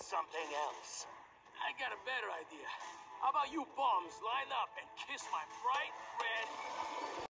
something else. I got a better idea. How about you bums line up and kiss my bright red